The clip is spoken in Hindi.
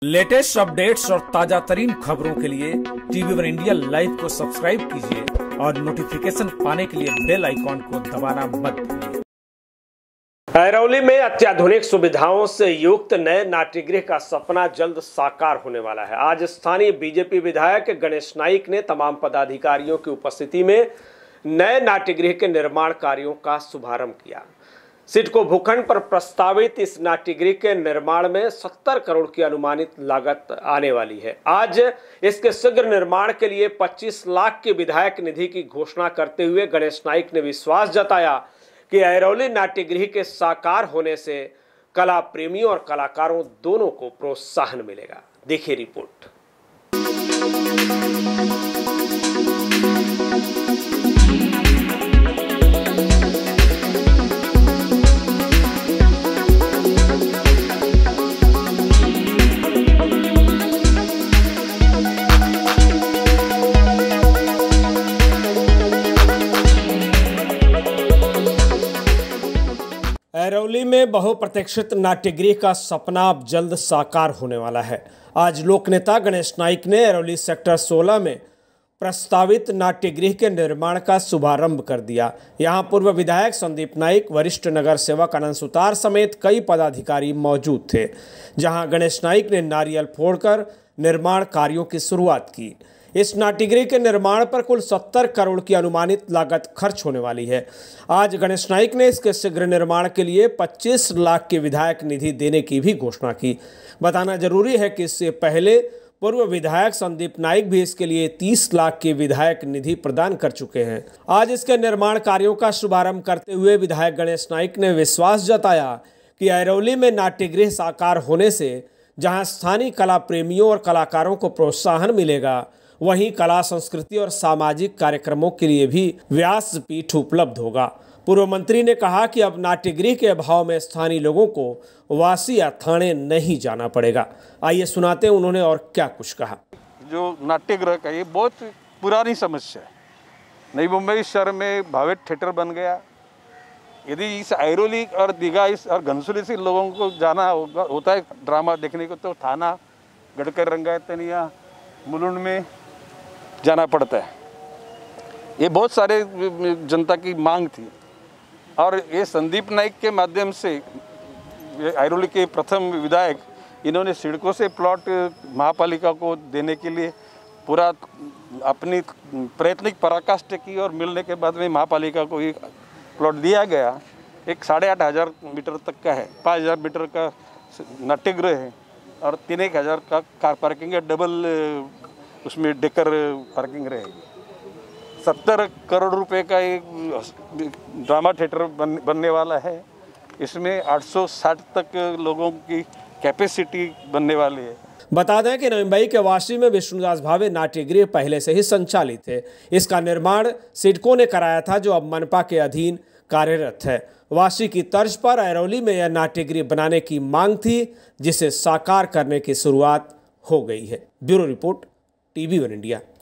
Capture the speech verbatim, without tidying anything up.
लेटेस्ट अपडेट्स और ताजा तरीन खबरों के लिए टीवी वन इंडिया लाइव को सब्सक्राइब कीजिए और नोटिफिकेशन पाने के लिए बेल आइकॉन को दबाना मत भूलिए। ऐरौली में अत्याधुनिक सुविधाओं से युक्त नए नाट्यगृह का सपना जल्द साकार होने वाला है। आज स्थानीय बीजेपी विधायक गणेश नाइक ने तमाम पदाधिकारियों की उपस्थिति में नए नाट्यगृह के निर्माण कार्यों का शुभारंभ किया। सिडको भूखंड पर प्रस्तावित इस नाट्यगृह के निर्माण में सत्तर करोड़ की अनुमानित लागत आने वाली है। आज इसके शीघ्र निर्माण के लिए पच्चीस लाख की विधायक निधि की घोषणा करते हुए गणेश नाइक ने विश्वास जताया कि ऐरौली नाट्यगृह के साकार होने से कला प्रेमियों और कलाकारों दोनों को प्रोत्साहन मिलेगा। देखिए रिपोर्ट। ऐरौली में बहुप्रतीक्षित नाट्यगृह का सपना अब जल्द साकार होने वाला है। आज लोकनेता गणेश नाइक ने ऐरौली सेक्टर सोलह में प्रस्तावित नाट्यगृह के निर्माण का शुभारंभ कर दिया। यहां पूर्व विधायक संदीप नाइक, वरिष्ठ नगर सेवक अनंत सुतार समेत कई पदाधिकारी मौजूद थे। जहां गणेश नाइक ने नारियल फोड़कर निर्माण कार्यों की शुरुआत की। इस नाट्यगृह के निर्माण पर कुल सत्तर करोड़ की अनुमानित लागत खर्च होने वाली है। आज गणेश नाइक ने इसके शीघ्र निर्माण के लिए पच्चीस लाख की विधायक निधि देने की भी घोषणा की। बताना जरूरी है कि इससे पहले पूर्व विधायक संदीप नाइक भी इसके लिए तीस लाख की विधायक निधि प्रदान कर चुके हैं। आज इसके निर्माण कार्यों का शुभारंभ करते हुए विधायक गणेश नाइक ने विश्वास जताया कि ऐरौली में नाट्यगृह साकार होने से जहाँ स्थानीय कला प्रेमियों और कलाकारों को प्रोत्साहन मिलेगा, वहीं कला, संस्कृति और सामाजिक कार्यक्रमों के लिए भी व्यासपीठ उपलब्ध होगा। पूर्व मंत्री ने कहा कि अब नाट्यगृह के अभाव में स्थानीय लोगों को वासी या थाने नहीं जाना पड़ेगा। आइए सुनाते हैं उन्होंने और क्या कुछ कहा। जो नाट्यगृह का ये बहुत पुरानी समस्या है। नई मुंबई शहर में भावेट थिएटर बन गया। यदि इस ऐरौली और दीघा इस और घनसोली से लोगों को जाना होगा होता है ड्रामा देखने को, तो थाना, गड़कर रंगायतनिया, मुलुंड में जाना पड़ता है। ये बहुत सारे जनता की मांग थी और ये संदीप नाइक के माध्यम से ऐरौली के प्रथम विधायक, इन्होंने सिडको से प्लॉट महापालिका को देने के लिए पूरा अपनी प्रयत्निक पराकाष्ठा की और मिलने के बाद में महापालिका को एक प्लॉट दिया गया। एक साढ़े आठ हज़ार मीटर तक का है, पाँच हज़ार मीटर का नाट्यगृह है और तीन एक हज़ार का कार पार्किंग है, डबल उसमें डेकर पार्किंग रहेगी। सत्तर करोड़ रुपए का एक ड्रामा थिएटर बन, बनने वाला है। इसमें आठ सौ साठ तक लोगों की कैपेसिटी बनने वाली है। बता दें कि मुंबई के वाशी में विष्णुदास भावे नाट्यगृह पहले से ही संचालित है। इसका निर्माण सिडको ने कराया था, जो अब मनपा के अधीन कार्यरत है। वाशी की तर्ज पर ऐरौली में यह नाट्यगृह बनाने की मांग थी, जिसे साकार करने की शुरुआत हो गई है। Bureau report, TV one India.